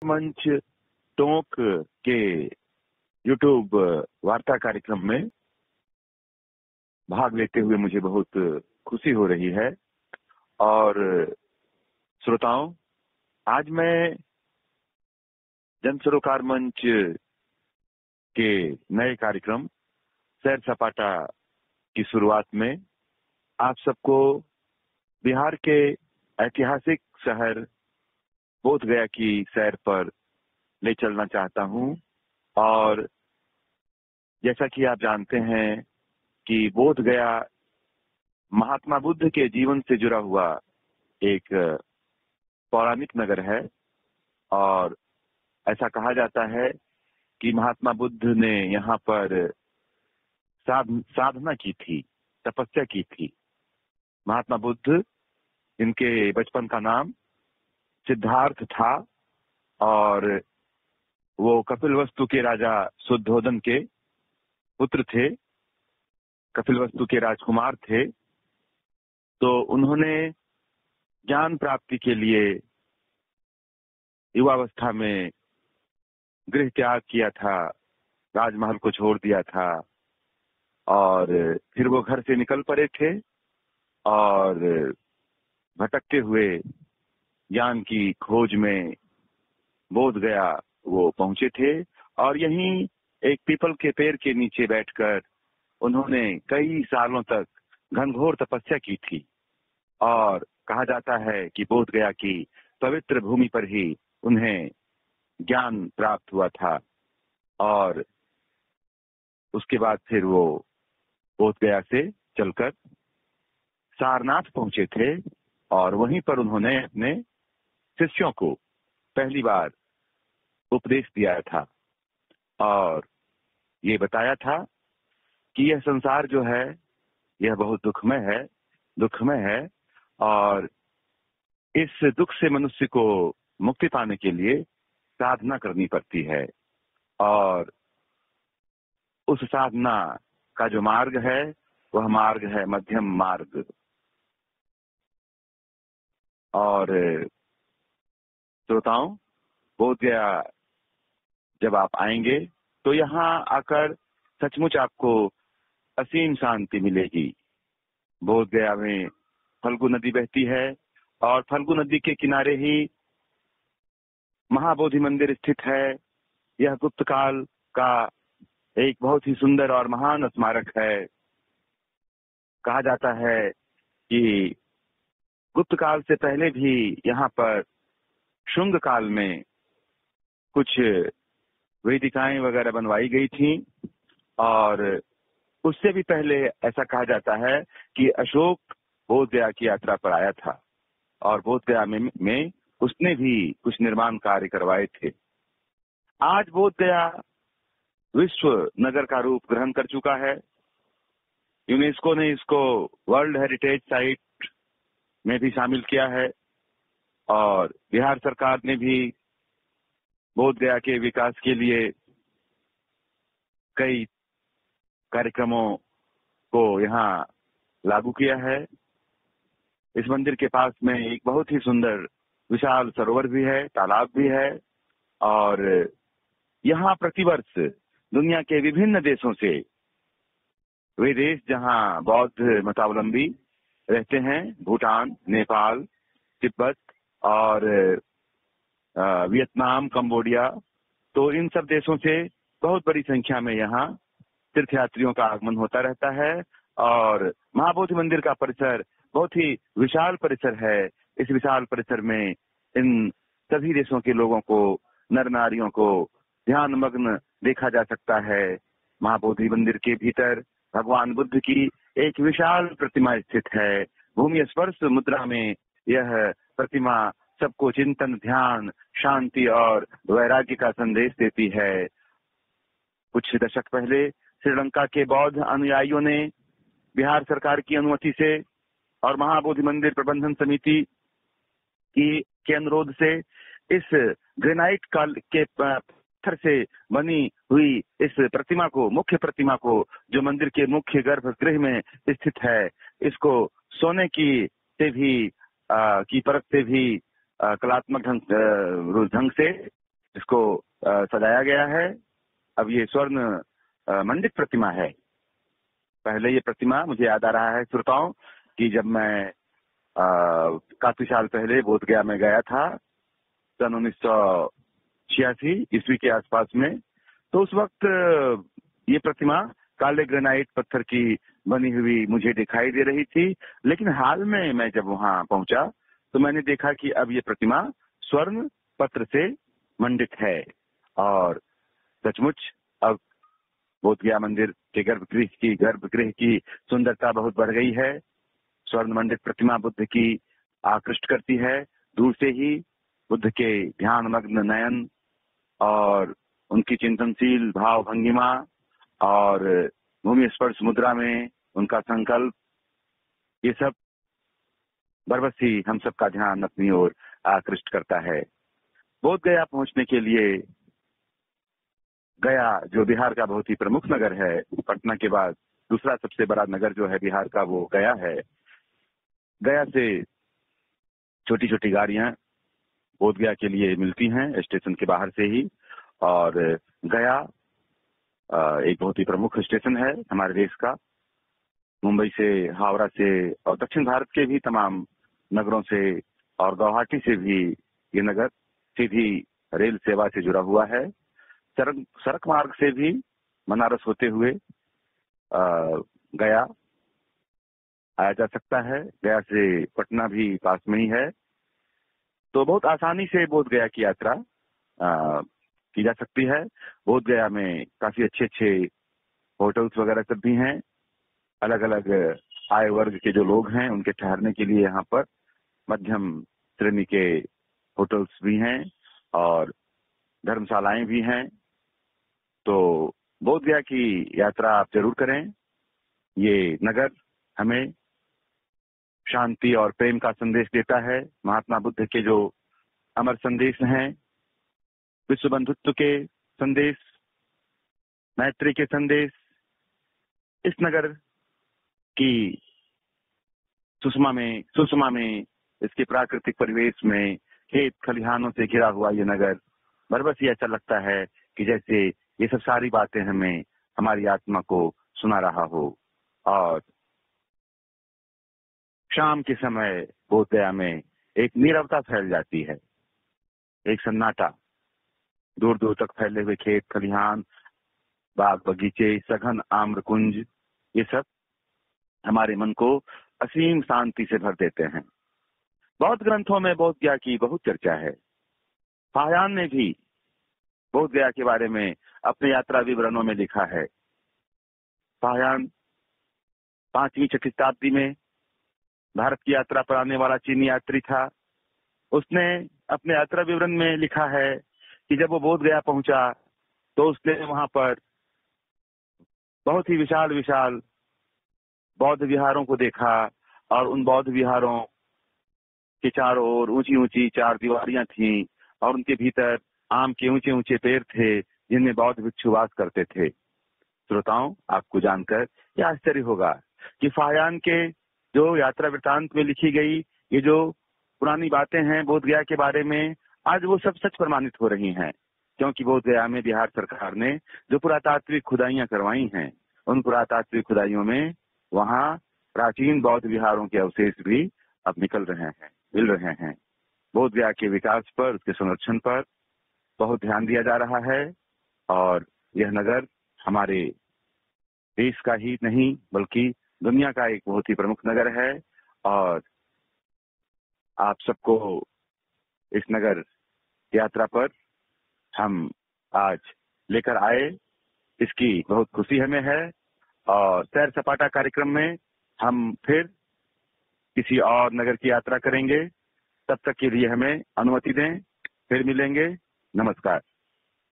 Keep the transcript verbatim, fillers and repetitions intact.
मंच टोंक के यूट्यूब वार्ता कार्यक्रम में भाग लेते हुए मुझे बहुत खुशी हो रही है। और श्रोताओं, आज मैं जन सरोकार मंच के नए कार्यक्रम सैर सपाटा की शुरुआत में आप सबको बिहार के ऐतिहासिक शहर बोधगया की सैर पर ले चलना चाहता हूं। और जैसा कि आप जानते हैं कि बोधगया महात्मा बुद्ध के जीवन से जुड़ा हुआ एक पौराणिक नगर है। और ऐसा कहा जाता है कि महात्मा बुद्ध ने यहाँ पर साध, साधना की थी, तपस्या की थी। महात्मा बुद्ध, इनके बचपन का नाम सिद्धार्थ था और वो कपिलवस्तु के राजा शुद्धोदन के पुत्र थे, कपिलवस्तु के राजकुमार थे। तो उन्होंने ज्ञान प्राप्ति के लिए युवावस्था में गृह त्याग किया था, राजमहल को छोड़ दिया था और फिर वो घर से निकल पड़े थे और भटकते हुए ज्ञान की खोज में बोधगया वो पहुंचे थे। और यहीं एक पीपल के पेड़ के नीचे बैठकर उन्होंने कई सालों तक घनघोर तपस्या की थी। और कहा जाता है कि बोधगया की पवित्र भूमि पर ही उन्हें ज्ञान प्राप्त हुआ था। और उसके बाद फिर वो बोधगया से चलकर सारनाथ पहुंचे थे और वहीं पर उन्होंने अपने शिष्यों को पहली बार उपदेश दिया था और ये बताया था कि यह संसार जो है यह बहुत दुखमय है, दुखमय है और इस दुख से मनुष्य को मुक्ति पाने के लिए साधना करनी पड़ती है। और उस साधना का जो मार्ग है वह मार्ग है मध्यम मार्ग। और श्रोताओं, बोधगया जब आप आएंगे तो यहाँ आकर सचमुच आपको असीम शांति मिलेगी। बोधगया में फल्गु नदी बहती है और फल्गु नदी के किनारे ही महाबोधि मंदिर स्थित है। यह गुप्त काल का एक बहुत ही सुंदर और महान स्मारक है। कहा जाता है कि गुप्त काल से पहले भी यहाँ पर शुंग काल में कुछ वेदिकाएं वगैरह बनवाई गई थी। और उससे भी पहले ऐसा कहा जाता है कि अशोक बोधगया की यात्रा पर आया था और बोधगया में, में उसने भी कुछ निर्माण कार्य करवाए थे। आज बोधगया विश्व नगर का रूप ग्रहण कर चुका है। यूनेस्को ने इसको वर्ल्ड हेरिटेज साइट में भी शामिल किया है और बिहार सरकार ने भी बोधगया के विकास के लिए कई कार्यक्रमों को यहाँ लागू किया है। इस मंदिर के पास में एक बहुत ही सुंदर विशाल सरोवर भी है, तालाब भी है। और यहाँ प्रतिवर्ष दुनिया के विभिन्न देशों से, वे देश जहाँ बौद्ध मतावलंबी रहते हैं, भूटान, नेपाल, तिब्बत और वियतनाम, कंबोडिया, तो इन सब देशों से बहुत बड़ी संख्या में यहाँ तीर्थयात्रियों का आगमन होता रहता है। और महाबोधि मंदिर का परिसर बहुत ही विशाल परिसर है। इस विशाल परिसर में इन सभी देशों के लोगों को, नर नारियों को ध्यान मग्न देखा जा सकता है। महाबोधि मंदिर के भीतर भगवान बुद्ध की एक विशाल प्रतिमा स्थित है। भूमि स्पर्श मुद्रा में यह प्रतिमा सबको चिंतन, ध्यान, शांति और वैराग्य का संदेश देती है। कुछ दशक पहले श्रीलंका के बौद्ध अनुयायियों ने बिहार सरकार की अनुमति से और महाबोधि मंदिर प्रबंधन समिति की के अनुरोध से इस ग्रेनाइट काल के पत्थर से बनी हुई इस प्रतिमा को, मुख्य प्रतिमा को, जो मंदिर के मुख्य गर्भगृह में स्थित है, इसको सोने की से भी आ, की परत से भी कलात्मक ढंग ढंग से इसको आ, सजाया गया है। अब ये स्वर्ण मंडित प्रतिमा है। पहले ये प्रतिमा मुझे याद आ रहा है श्रोताओं कि जब मैं आ, काफी साल पहले बोध गया में गया था सन उन्नीस सौ छियासी ईस्वी के आसपास में, तो उस वक्त ये प्रतिमा काले ग्रेनाइट पत्थर की बनी हुई मुझे दिखाई दे रही थी। लेकिन हाल में मैं जब वहां पहुंचा तो मैंने देखा कि अब ये प्रतिमा स्वर्ण पत्र से मंडित है और सचमुच अब बोध गया मंदिर के गर्भगृह की गर्भगृह की सुंदरता बहुत बढ़ गई है। स्वर्ण मंडित प्रतिमा बुद्ध की आकृष्ट करती है। दूर से ही बुद्ध के ध्यान मग्न नयन और उनकी चिंतनशील भाव भंगिमा और भूमि स्पर्श मुद्रा में उनका संकल्प, ये सब बरबस ही हम सबका ध्यान अपनी ओर आकृष्ट करता है। बोध गया पहुंचने के लिए गया, जो बिहार का बहुत ही प्रमुख नगर है, पटना के बाद दूसरा सबसे बड़ा नगर जो है बिहार का वो गया है। गया से छोटी छोटी गाड़ियां बोध गया के लिए मिलती हैं स्टेशन के बाहर से ही, और गया एक बहुत ही प्रमुख स्टेशन है हमारे देश का। मुंबई से, हावड़ा से और दक्षिण भारत के भी तमाम नगरों से और गुवाहाटी से भी ये नगर सीधी रेल सेवा से जुड़ा हुआ है। सड़क सड़क मार्ग से भी बनारस होते हुए आ, गया आया जा सकता है। गया से पटना भी पास में ही है, तो बहुत आसानी से बोध गया की यात्रा आ, की जा सकती है। बोध गया में काफी अच्छे अच्छे होटल्स वगैरह सब भी हैं। अलग अलग आय वर्ग के जो लोग हैं उनके ठहरने के लिए यहाँ पर मध्यम श्रेणी के होटल्स भी हैं और धर्मशालाएं भी हैं। तो बोध गया की यात्रा आप जरूर करें। ये नगर हमें शांति और प्रेम का संदेश देता है। महात्मा बुद्ध के जो अमर संदेश हैं, विश्व बंधुत्व के संदेश, मैत्री के संदेश, इस नगर की सुषमा में सुषमा में इसके प्राकृतिक परिवेश में खेत खलिहानों से घिरा हुआ ये नगर बरबस ही ऐसा लगता है कि जैसे ये सब सारी बातें हमें हमारी आत्मा को सुना रहा हो। और शाम के समय बोध गया में एक नीरवता फैल जाती है, एक सन्नाटा, दूर दूर तक फैले हुए खेत खलिहान, बाग बगीचे, सघन आम्र कुंज, ये सब हमारे मन को असीम शांति से भर देते हैं। बौद्ध ग्रंथों में बोध गया की बहुत चर्चा है। फाहियान ने भी बोध गया के बारे में अपने यात्रा विवरणों में लिखा है। फाहियान पांचवी छठी शताब्दी में भारत की यात्रा पर आने वाला चीनी यात्री था। उसने अपने यात्रा विवरण में लिखा है कि जब वो बोध गया पहुंचा तो उसने वहां पर बहुत ही विशाल विशाल बौद्ध विहारों को देखा और उन बौद्ध विहारों के चारों ओर ऊंची ऊंची चार दीवारियां थीं और उनके भीतर आम के ऊंचे ऊंचे पेड़ थे जिनमें बौद्ध भिक्षु वास करते थे। श्रोताओं, आपको जानकर यह आश्चर्य होगा कि फाहियान के जो यात्रा वृत्तांत में लिखी गई ये जो पुरानी बातें हैं बोध गया के बारे में, आज वो सब सच प्रमाणित हो रही हैं, क्योंकि बोध गया में बिहार सरकार ने जो पुरातात्विक खुदाइयां करवाई हैं, उन पुरातात्विक खुदाइयों में वहां प्राचीन बौद्ध विहारों के अवशेष भी अब निकल रहे हैं, मिल रहे हैं। बोध गया के विकास पर, उसके संरक्षण पर बहुत ध्यान दिया जा रहा है और यह नगर हमारे देश का ही नहीं बल्कि दुनिया का एक बहुत ही प्रमुख नगर है। और आप सबको इस नगर यात्रा पर हम आज लेकर आए, इसकी बहुत खुशी हमें है। और सैर सपाटा कार्यक्रम में हम फिर किसी और नगर की यात्रा करेंगे। तब तक के लिए हमें अनुमति दें, फिर मिलेंगे। नमस्कार।